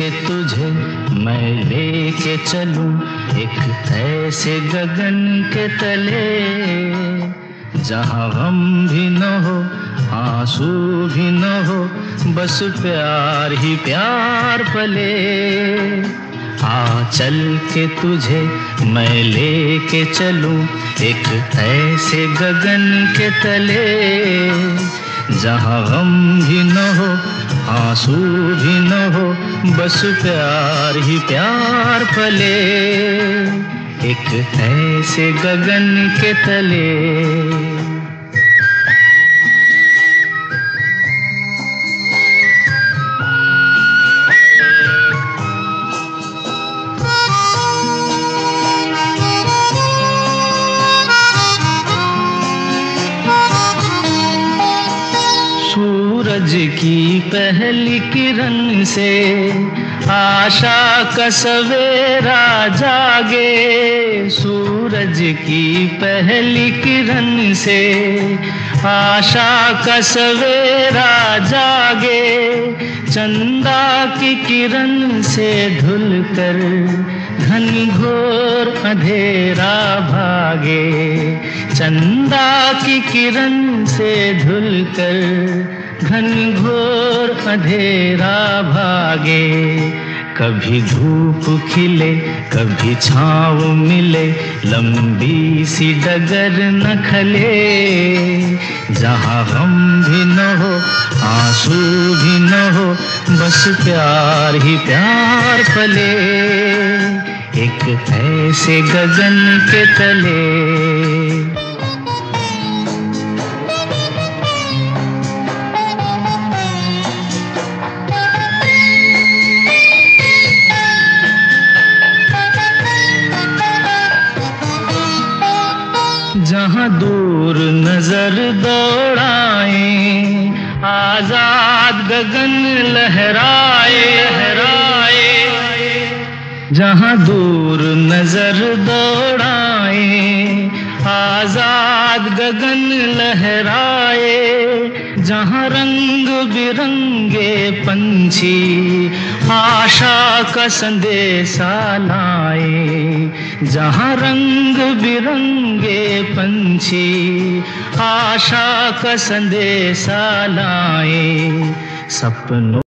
के तुझे मैं लेके चलूं एक ऐसे गगन के तले, जहां गम भी न हो आंसू भी न हो, बस प्यार ही प्यार पले। आ चल के तुझे मैं लेके चलूं एक ऐसे गगन के तले, जहां गम भी न हो आंसू भी न हो, बस प्यार ही प्यार पले। एक ऐसे गगन के तले। सूरज की पहली किरण से आशा का सवेरा जागे, सूरज की पहली किरण से आशा का सवेरा जागे, चंदा की किरण से धुलकर घनघोर अंधेरा भागे, चंदा की किरण से धुलकर घनघोर अंधेरा भागे। कभी धूप खिले कभी छाँव मिले, लंबी सी डगर न खले, जहाँ गम भी न हो आंसू भी न हो, बस प्यार ही प्यार पले। एक ऐसे गगन के तले। जहाँ दूर नजर दौड़ाए, आजाद गगन लहराए, जहाँ दूर नजर दौड़ाए, आजाद गगन लहराए, जहाँ रंग बिरंगे पंछी आशा का संदेशा लाए, जहाँ रंग बिरंगे पंछी आशा का संदेशा लाए, सपनों